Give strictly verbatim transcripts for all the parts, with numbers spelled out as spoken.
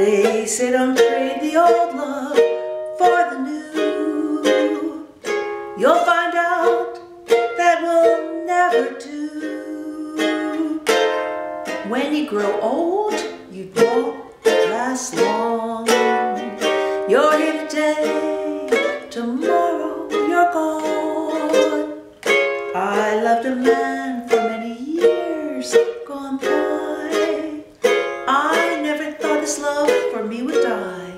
They say don't trade the old love for the new. You'll find out that will never do. When you grow old, you won't last long. You're here today, tomorrow you're gone. I loved a man for many years gone by. I never thought his love for me would die.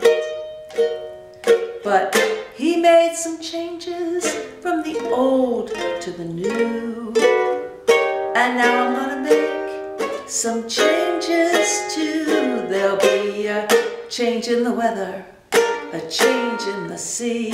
But he made some changes from the old to the new. And now I'm gonna make some changes too. There'll be a change in the weather, a change in the sea.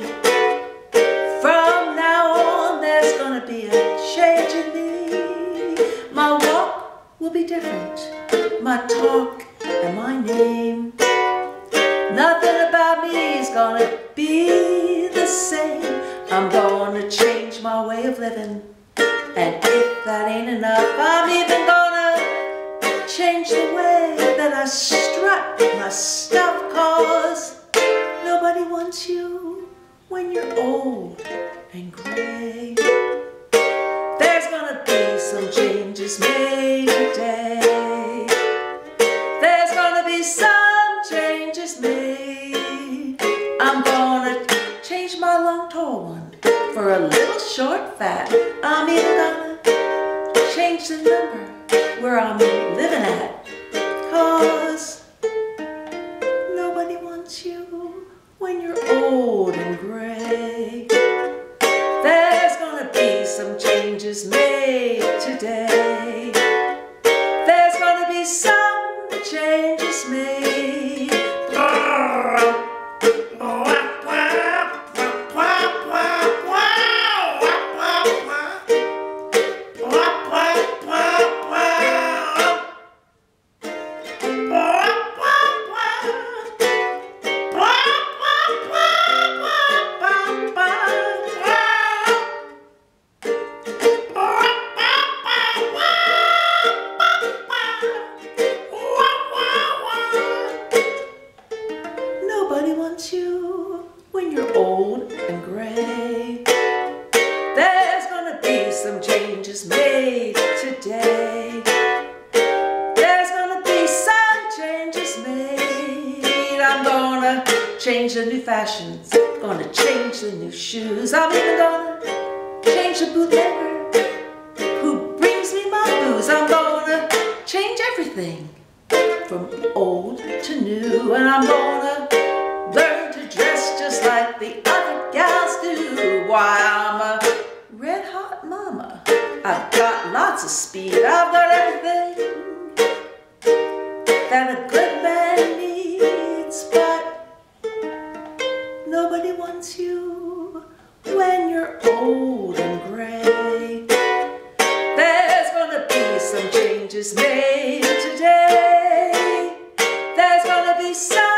From now on there's gonna be a change in me. My walk will be different, my talk and my name. Nothing about me is gonna be the same. I'm gonna change my way of living, and if that ain't enough, I'm even gonna change the way that I strut my stuff. Cause nobody wants you when you're old and gray. There's gonna be some changes made today. There's gonna be some changes made. I'm gonna change my long tall one for a little short fat. I'm even gonna change the number where I'm living at. Cause nobody wants you when you're old and gray. There's gonna be some changes made today. There's gonna be some changes made. Nobody wants you when you're old and gray. There's gonna be some changes made today. There's gonna be some changes made. I'm gonna change the new fashions, gonna change the new shoes. I'm even gonna change the bootlegger who brings me my booze. I'm gonna change everything from old to new, and I'm gonna learn to dress just like the other gals do. Why, I'm a red hot mama. I've got lots of speed. I've got everything that a good man needs. But nobody wants you when you're old and gray. There's gonna be some changes made today. There's gonna be some